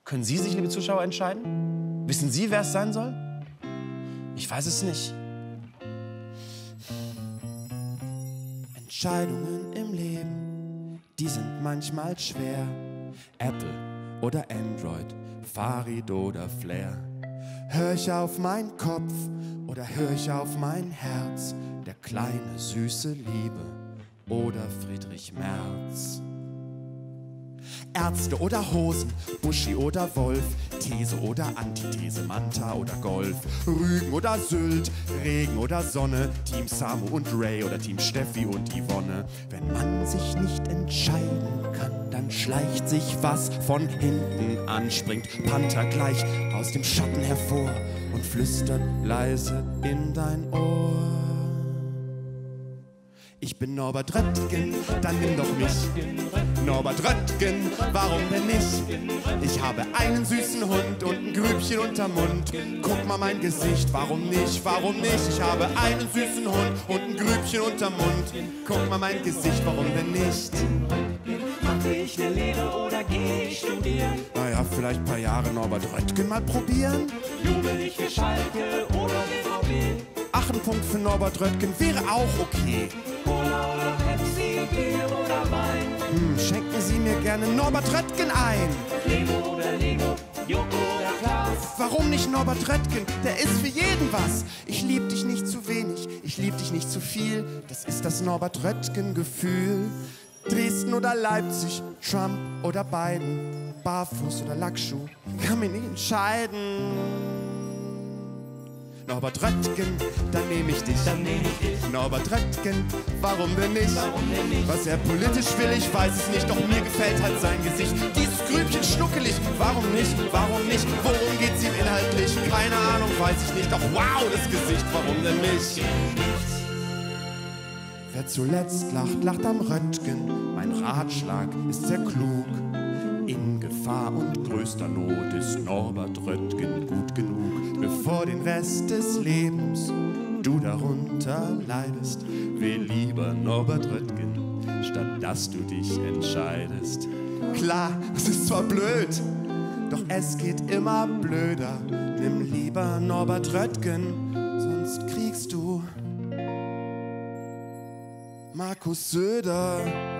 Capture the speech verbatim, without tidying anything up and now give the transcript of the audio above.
Können Sie sich, liebe Zuschauer, entscheiden? Wissen Sie, wer es sein soll? Ich weiß es nicht. Entscheidungen im Leben, die sind manchmal schwer. Apple oder Android, Farid oder Flair. Hör ich auf meinen Kopf oder hör ich auf mein Herz? Der kleine, süße Liebe oder Friedrich Merz? Ärzte oder Hosen, Buschi oder Wolf, These oder Antithese, Manta oder Golf, Rügen oder Sylt, Regen oder Sonne, Team Samu und Ray oder Team Steffi und Yvonne. Wenn man sich nicht entscheiden kann, dann schleicht sich was von hinten an, springt Panther gleich aus dem Schatten hervor und flüstert leise in dein Ohr. Ich bin Norbert Röttgen, dann nimm doch mich. Norbert Röttgen, warum denn nicht? Ich habe einen süßen Hund und ein Grübchen unterm Mund. Guck mal mein Gesicht, warum nicht, warum nicht? Ich habe einen süßen Hund und ein Grübchen unterm Mund. Guck mal mein Gesicht, warum denn nicht? Mache ich eine Lehre oder gehe ich studieren? Naja, vielleicht ein paar Jahre Norbert Röttgen mal probieren. Jubel ich für Schalke oder B V B? Ach, ein Punkt für Norbert Röttgen wäre auch okay. Cola oder Pepsi, Bier oder Wein? Hm, schenken Sie mir gerne Norbert Röttgen ein. Lego oder Lego, Joko oder Klaas? Warum nicht Norbert Röttgen? Der ist für jeden was. Ich lieb dich nicht zu wenig, ich lieb dich nicht zu viel. Das ist das Norbert Röttgen-Gefühl. Dresden oder Leipzig, Trump oder Biden, Barfuß oder Lackschuh, kann mich nicht entscheiden. Norbert Röttgen, dann nehme ich dich. Dann nehm ich dich. Norbert Röttgen, warum denn nicht? Warum denn nicht? Was er politisch will, ich weiß es nicht, doch mir gefällt halt sein Gesicht. Dieses Grübchen schnuckelig, warum nicht? Warum nicht? Worum geht's ihm inhaltlich? Keine Ahnung, weiß ich nicht, doch wow, das Gesicht, warum denn nicht? Wer zuletzt lacht, lacht am Röttgen. Mein Ratschlag ist sehr klug. In Gefahr und größter Not ist Norbert Röttgen gut genug. Bevor den Rest des Lebens du darunter leidest, wähl lieber Norbert Röttgen, statt dass du dich entscheidest. Klar, es ist zwar blöd, doch es geht immer blöder. Nimm lieber Norbert Röttgen, sonst kriegst du Markus Söder.